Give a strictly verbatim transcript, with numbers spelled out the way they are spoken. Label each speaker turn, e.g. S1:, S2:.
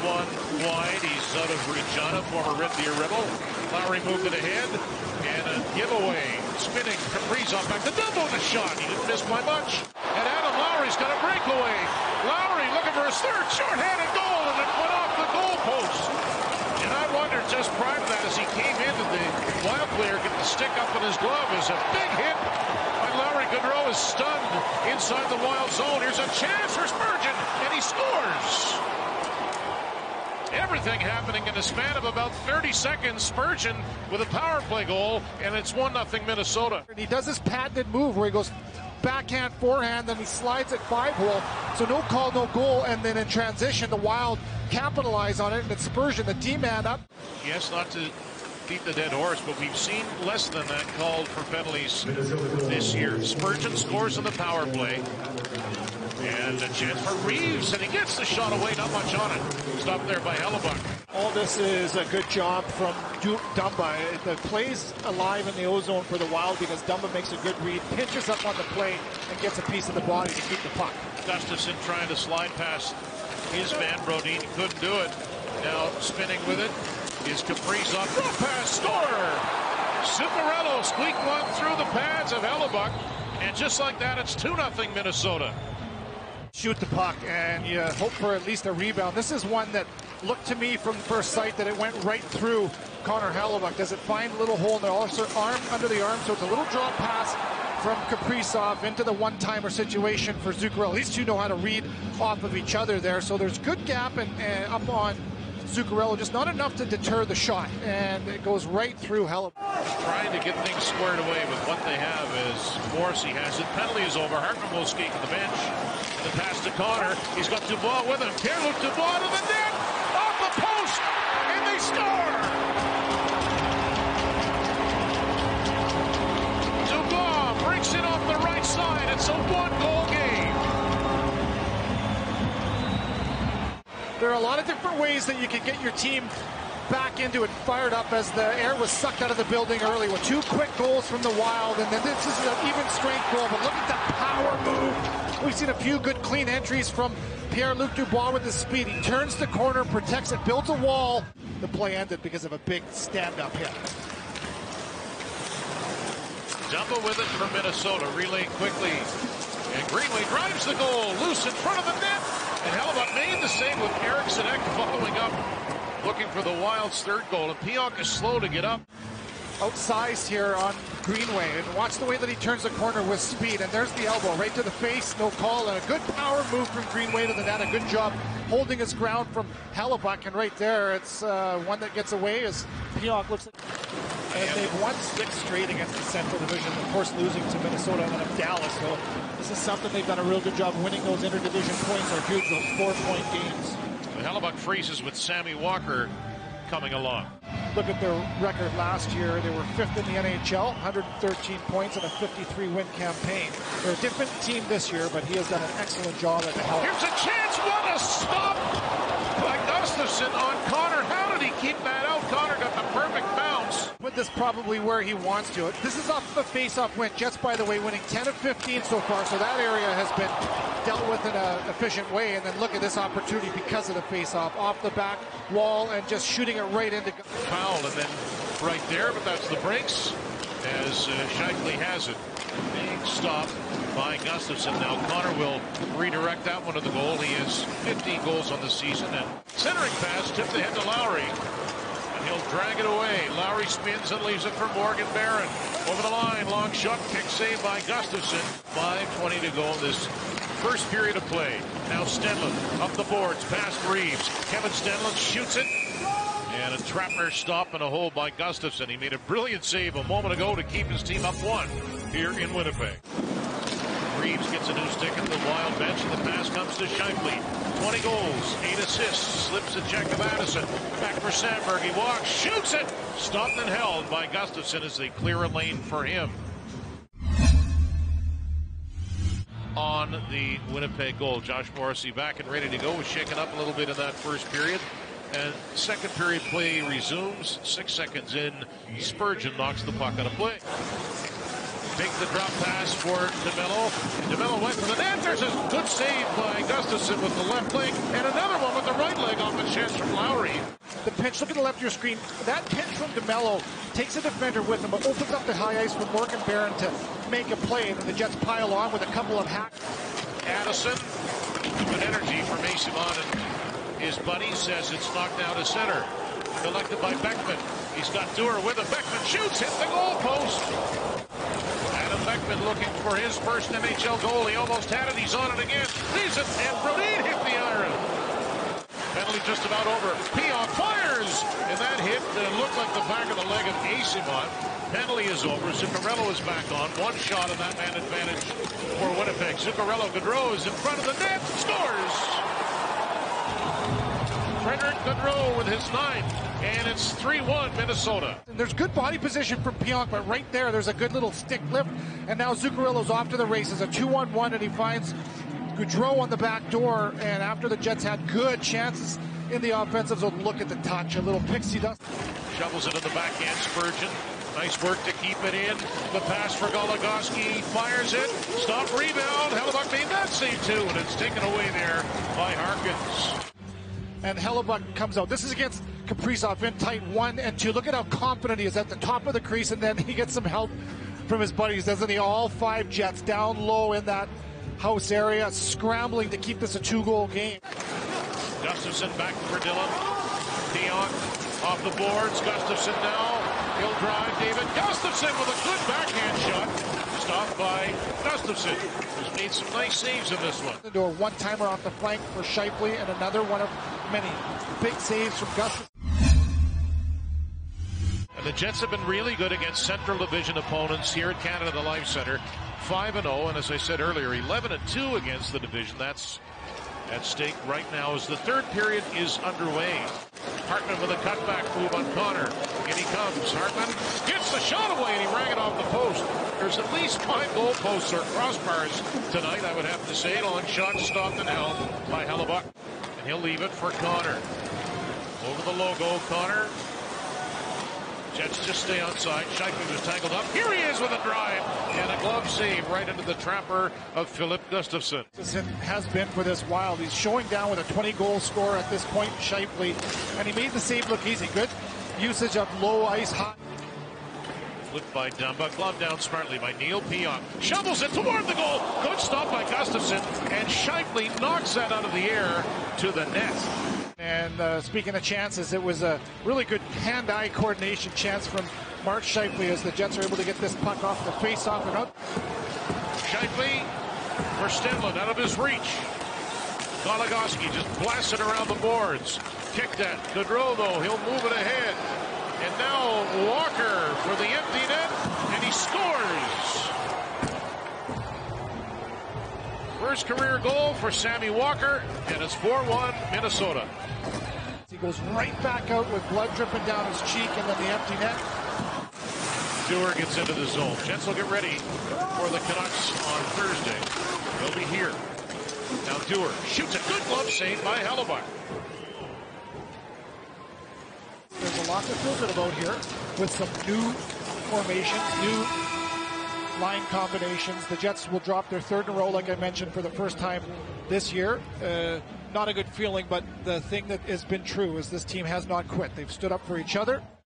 S1: one wide. He's out of Regina, former Red Deer Rebel. Lowry moved it ahead, and a giveaway. Spinning, Kaprizov back to Dumbo the shot. He didn't miss by much. And Adam Lowry's got a breakaway. Lowry looking for his third shorthanded goal, and it went off the goalpost. And I wondered just prior to that, as he came into the Wild player, get the stick up in his glove, is a big hit. And Lowry Gaudreau is stunned inside the Wild zone. Here's a chance for Spurgeon, and he scores. Everything happening in a span of about thirty seconds. Spurgeon with a power play goal, and it's one nothing Minnesota.
S2: And he does this patented move where he goes backhand, forehand, then he slides it five hole. So no call, no goal, and then in transition, the Wild capitalize on it, and it's Spurgeon, the D-man up.
S1: Yes, not to beat the dead horse, but we've seen less than that called for penalties this year. Spurgeon scores on the power play. And a chance for Reeves, and he gets the shot away, not much on it. Stopped there by Hellebuyck.
S2: All this is a good job from Dumba. The play's alive in the O-zone for the Wild because Dumba makes a good read, pinches up on the play, and gets a piece of the body to keep the puck.
S1: Gustafson trying to slide past his man, Brodin, couldn't do it. Now spinning with it is Kaprizov. Throw pass, score! Zuccarello squeaked one through the pads of Hellebuyck, and just like that, it's two nothing Minnesota.
S2: Shoot the puck, and you hope for at least a rebound. This is one that looked to me from first sight that it went right through Connor Hellebuyck. Does it find a little hole in the arm under the arm? So it's a little drop pass from Kaprizov into the one-timer situation for Zuccarello. At least you know how to read off of each other there. So there's good gap and, and up on Zuccarello, just not enough to deter the shot, and it goes right through Hellebuyck.
S1: Trying to get things squared away with what they have as Morrissey has it. Penalty is over. Hartman will skate to the bench. The pass to Connor. He's got Dubois with him. Pierre-Luc Dubois to the net. Off the post, and they score. Dubois breaks it off the right side. It's a one-goal game.
S2: There are a lot of different ways that you can get your team back into it, fired up, as the air was sucked out of the building early with two quick goals from the Wild, and then this is an even strength goal, but look at that power move. We've seen a few good clean entries from Pierre-Luc Dubois with his speed. He turns the corner, protects it, builds a wall. The play ended because of a big stand-up hit.
S1: Dumba with it for Minnesota, relaying quickly, and Greenway drives the goal, loose in front of the net, and Hellebuyck made the save with Eriksson Ek following up, looking for the Wild's third goal, and Pionk is slow to get up.
S2: Outsized here on Greenway, and watch the way that he turns the corner with speed, and there's the elbow right to the face, no call, and a good power move from Greenway to the net. A good job holding his ground from Hellebuyck, and right there it's uh, one that gets away as Pionk looks like. And they've won six straight against the Central Division, of course losing to Minnesota and then Dallas, so this is something they've done a real good job winning. Those interdivision points are huge, those four-point games.
S1: Hellebuyck freezes with Sammy Walker coming along.
S2: Look at their record last year. They were fifth in the N H L, one hundred thirteen points in a fifty-three win campaign. They're a different team this year, but he has done an excellent job at the help.
S1: Here's a chance. What a stop by Gustafson on Connor. How did he keep that out? Connor got the perfect bounce.
S2: Put this probably where he wants to. This is off the face-off win. Jets, by the way, winning ten of fifteen so far, so that area has been dealt with in an efficient way. And then look at this opportunity because of the face-off. Off the back wall and just shooting it right into...
S1: Foul, and then right there, but that's the Brinks as uh, Scheifele has it. Big stop by Gustafson. Now Connor will redirect that one to the goal. He has fifteen goals on the season, and centering pass tipped ahead to Lowry. And he'll drag it away. Lowry spins and leaves it for Morgan Barron. Over the line, long shot, kick save by Gustafson. five twenty to go in this first period of play. Now Stenlund up the boards, past Reeves. Kevin Stenlund shoots it. And a Trapner stop and a hold by Gustafson. He made a brilliant save a moment ago to keep his team up one here in Winnipeg. Reeves gets a new stick at the Wild bench, and the pass comes to Scheifele. twenty goals, eight assists, slips a check of Addison. Back for Sandberg, he walks, shoots it! Stopped and held by Gustafson as they clear a lane for him. On the Winnipeg goal, Josh Morrissey back and ready to go, was shaken up a little bit in that first period. And second period play resumes. Six seconds in, Spurgeon knocks the puck out of play. Make the drop pass for DeMello. DeMello went for the net. There's a good save by Gustafsson with the left leg, and another one with the right leg off the chest from Lowry.
S2: The pinch, look at the left of your screen. That pinch from DeMello takes a defender with him, but opens up the high ice for Morgan Barron to make a play, and then the Jets pile on with a couple of hacks.
S1: Addison, good energy from Eyssimont, and his buddy says it's knocked down to center. Collected by Beckman. He's got Dewar with him. Beckman shoots, hit the goal post. Adam Beckman looking for his first N H L goal. He almost had it. He's on it again. Leaves it, and Brodin hit the iron. Penalty just about over. Pionk fires, and that hit uh, looked like the back of the leg of Eyssimont. Penalty is over. Zuccarello is back on. One shot of that man advantage for Winnipeg. Zuccarello, Gaudreau is in front of the net. Scores! Frederick Gaudreau with his ninth, and it's three one Minnesota.
S2: There's good body position from Pionk, but right there, there's a good little stick lift, and now Zuccarello's off to the races. A two on one, and he finds Gaudreau on the back door, and after the Jets had good chances in the offensive zone, look at the touch, a little pixie dust.
S1: Shovels it in the backhand, Spurgeon. Nice work to keep it in. The pass for Goligoski, fires it. Stop, rebound. Hellebuyck made that save too, and it's taken away there by Harkins.
S2: And Hellebuyck comes out. This is against Kaprizov in tight one and two. Look at how confident he is at the top of the crease, and then he gets some help from his buddies, doesn't he? All five Jets down low in that house area, scrambling to keep this a two-goal game.
S1: Gustafsson back for Dillon. Pionk off the boards. Gustafsson now. He'll drive. David Gustafsson with a good backhand shot. Stopped by Gustafsson, who's made some nice saves in this one.
S2: Into a one-timer off the flank for Scheifele, and another one of many big saves from Gustafsson.
S1: And the Jets have been really good against Central Division opponents here at Canada the Life Center. five and oh, and as I said earlier, eleven and two against the division. That's at stake right now as the third period is underway. Hartman with a cutback move on Connor. In he comes. Hartman gets the shot away, and he rang it off the post. There's at least five goal posts or crossbars tonight, I would have to say. Long shot stopped and held by Hellebuyck. And he'll leave it for Connor. Over the logo, Connor. Jets just stay outside. Scheifele was tangled up. Here he is with a drive and a glove save right into the trapper of Philip Gustafsson.
S2: Gustafsson has been for this Wild. He's showing down with a twenty-goal score at this point, Scheifele, and he made the save look easy. Good usage of low ice hot.
S1: Flipped by Dumba, glove down smartly by Neil Pionk. Shovels it toward the goal. Good stop by Gustafsson, and Scheifele knocks that out of the air to the net.
S2: And uh, speaking of chances, it was a really good hand-eye coordination chance from Mark Scheifele as the Jets are able to get this puck off the face-off and out.
S1: Scheifele for Stenlund out of his reach. Goligoski just blasts it around the boards. Kicked at. Gaudreau, though, he'll move it ahead. And now Walker for the empty net, and he scores. First career goal for Sammy Walker, and it's four one Minnesota.
S2: He goes right back out with blood dripping down his cheek, and then the empty net.
S1: Dewar gets into the zone. Jets will get ready for the Canucks on Thursday. They'll be here. Now Dewar shoots a good glove save by Hellebuyck.
S2: There's a lot to feel good about here with some new formations, new line combinations. The Jets will drop their third in a row, like I mentioned, for the first time this year. Uh, not a good feeling, but the thing that has been true is this team has not quit. They've stood up for each other.